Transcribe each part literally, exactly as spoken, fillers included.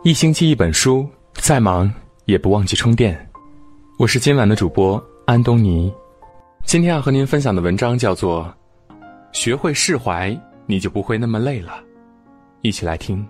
一星期一本书，再忙也不忘记充电。我是今晚的主播安东尼。今天要和您分享的文章叫做学会释怀，你就不会那么累了。一起来听。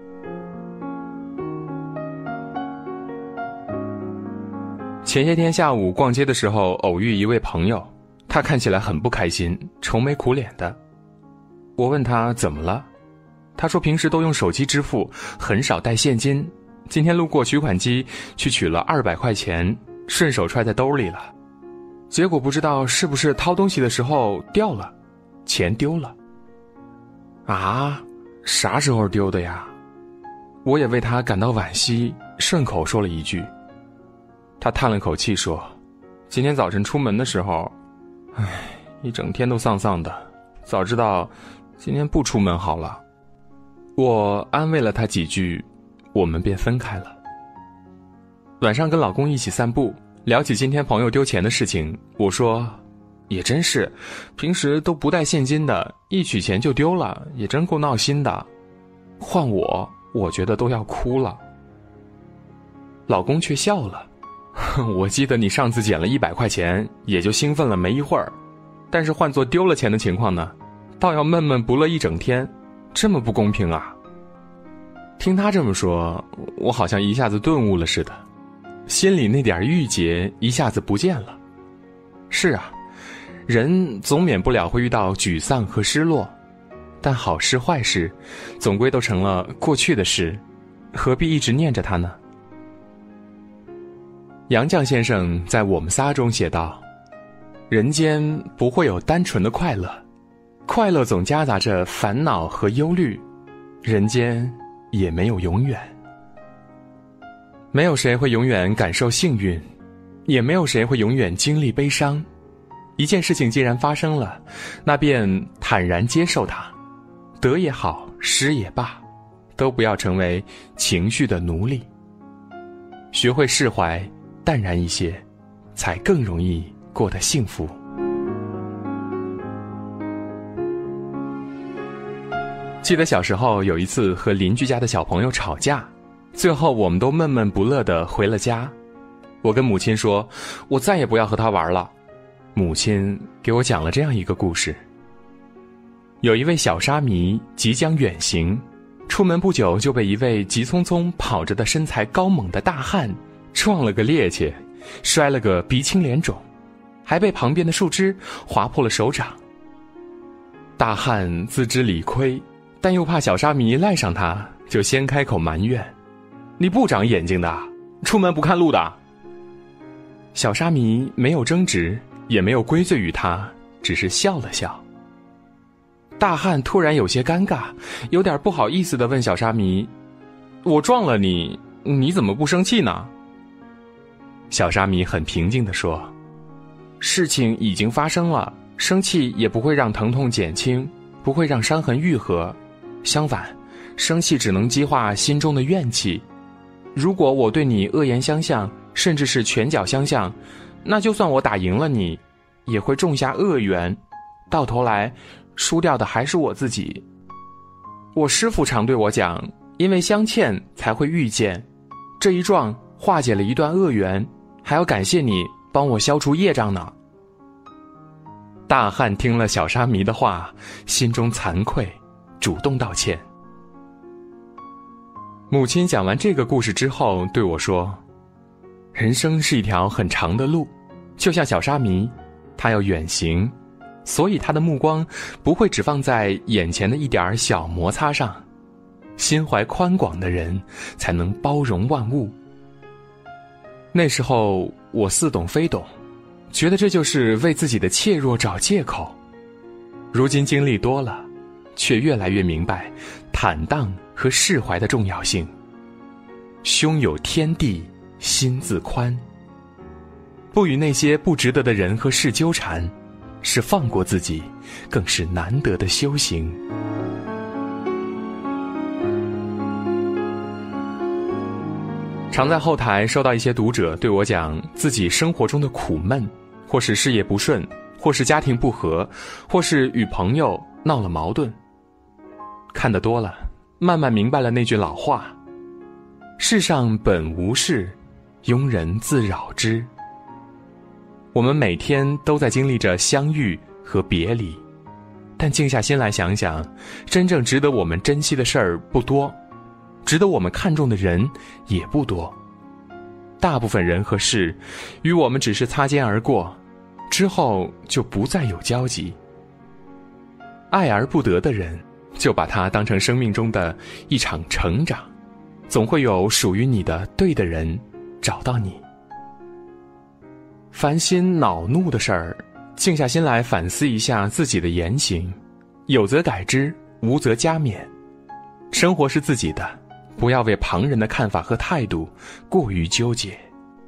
前些天下午逛街的时候，偶遇一位朋友，他看起来很不开心，愁眉苦脸的。我问他怎么了，他说平时都用手机支付，很少带现金，今天路过取款机去取了二百块钱，顺手揣在兜里了，结果不知道是不是掏东西的时候掉了，钱丢了。啊，啥时候丢的呀？我也为他感到惋惜，顺口说了一句。他叹了口气说，今天早晨出门的时候，唉，一整天都丧丧的，早知道今天不出门好了。我安慰了他几句，我们便分开了。晚上跟老公一起散步，聊起今天朋友丢钱的事情，我说也真是，平时都不带现金的，一取钱就丢了，也真够闹心的。换我，我觉得都要哭了。老公却笑了，我记得你上次捡了一百块钱，也就兴奋了没一会儿，但是换作丢了钱的情况呢，倒要闷闷不乐一整天，这么不公平啊。听他这么说，我好像一下子顿悟了似的，心里那点郁结一下子不见了。是啊，人总免不了会遇到沮丧和失落，但好事坏事总归都成了过去的事，何必一直念着它呢？杨绛先生在《我们仨》中写道，人间不会有单纯的快乐，快乐总夹杂着烦恼和忧虑，人间也没有永远。没有谁会永远感受幸运，也没有谁会永远经历悲伤。一件事情既然发生了，那便坦然接受它，得也好，失也罢，都不要成为情绪的奴隶。学会释怀，淡然一些，才更容易过得幸福。记得小时候有一次和邻居家的小朋友吵架，最后我们都闷闷不乐地回了家。我跟母亲说，我再也不要和他玩了。母亲给我讲了这样一个故事。有一位小沙弥即将远行，出门不久就被一位急匆匆跑着的身材高猛的大汉撞了个趔趄，摔了个鼻青脸肿，还被旁边的树枝划破了手掌。大汉自知理亏，但又怕小沙弥赖上他，就先开口埋怨，你不长眼睛的，出门不看路的。小沙弥没有争执，也没有归罪于他，只是笑了笑。大汉突然有些尴尬，有点不好意思地问小沙弥，我撞了你，你怎么不生气呢？小沙弥很平静地说，事情已经发生了，生气也不会让疼痛减轻，不会让伤痕愈合，相反，生气只能激化心中的怨气。如果我对你恶言相向，甚至是拳脚相向，那就算我打赢了你，也会种下恶缘，到头来输掉的还是我自己。我师父常对我讲，因为相欠才会遇见，这一撞化解了一段恶缘，还要感谢你帮我消除业障呢。大汉听了小沙弥的话，心中惭愧，主动道歉。母亲讲完这个故事之后对我说，人生是一条很长的路，就像小沙弥，他要远行，所以他的目光不会只放在眼前的一点小摩擦上。心怀宽广的人才能包容万物。那时候我似懂非懂，觉得这就是为自己的怯弱找借口。如今经历多了，却越来越明白坦荡和释怀的重要性。胸有天地，心自宽。不与那些不值得的人和事纠缠，是放过自己，更是难得的修行。常在后台收到一些读者对我讲自己生活中的苦闷，或是事业不顺，或是家庭不和，或是与朋友闹了矛盾。看得多了，慢慢明白了那句老话， 世上本无事，庸人自扰之。我们每天都在经历着相遇和别离，但静下心来想想，真正值得我们珍惜的事儿不多，值得我们看重的人也不多。大部分人和事与我们只是擦肩而过，之后就不再有交集。爱而不得的人，就把它当成生命中的一场成长，总会有属于你的对的人找到你。烦心恼怒的事儿，静下心来反思一下自己的言行，有则改之，无则加勉。生活是自己的，不要为旁人的看法和态度过于纠结。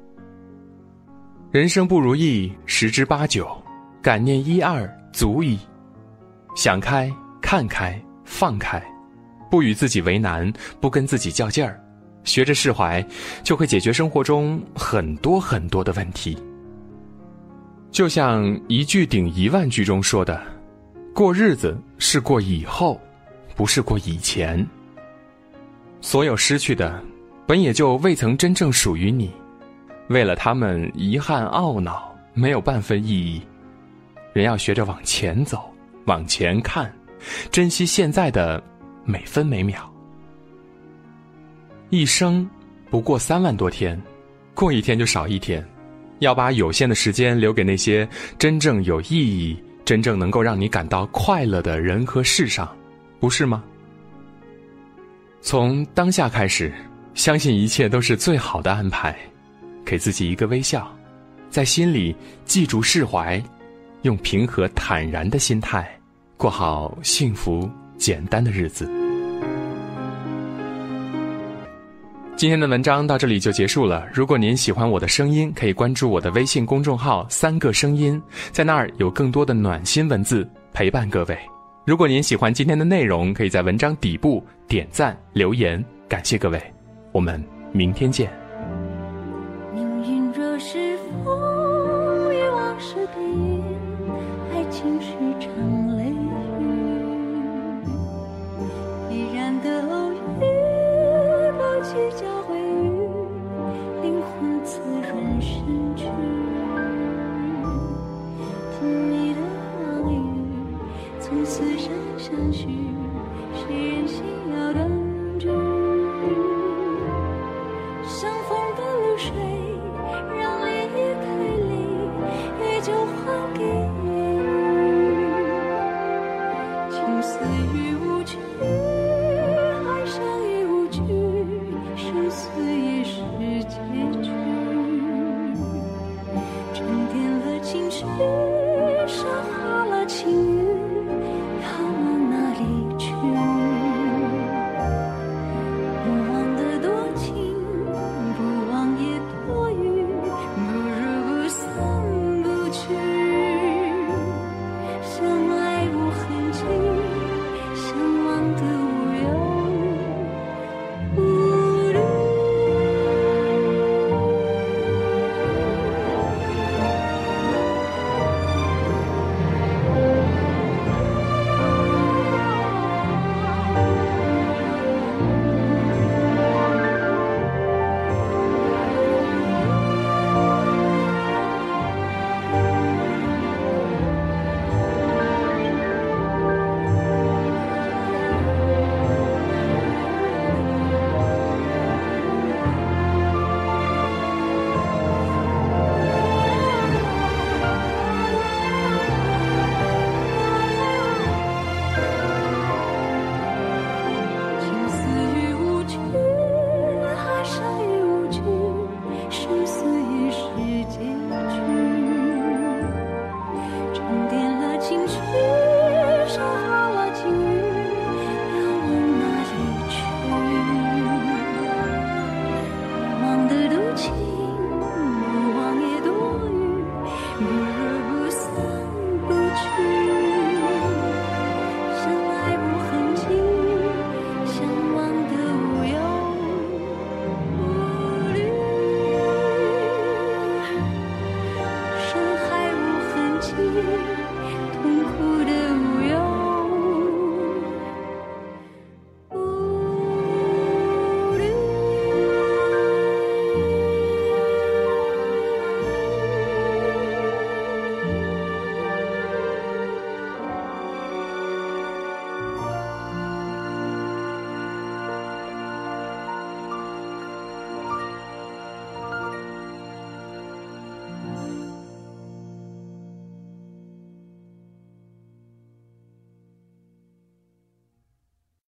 人生不如意十之八九，感念一二足矣。想开，看开，放开，不与自己为难，不跟自己较劲儿，学着释怀，就会解决生活中很多很多的问题。就像一句顶一万句中说的，过日子是过以后，不是过以前。所有失去的，本也就未曾真正属于你，为了他们遗憾懊恼，没有半分意义。人要学着往前走，往前看，珍惜现在的每分每秒。一生不过三万多天，过一天就少一天，要把有限的时间留给那些真正有意义、真正能够让你感到快乐的人和事上，不是吗？从当下开始，相信一切都是最好的安排，给自己一个微笑，在心里记住释怀，用平和坦然的心态过好幸福简单的日子。今天的文章到这里就结束了。如果您喜欢我的声音，可以关注我的微信公众号三个声音，在那儿有更多的暖心文字陪伴各位。如果您喜欢今天的内容，可以在文章底部点赞留言，感谢各位，我们明天见。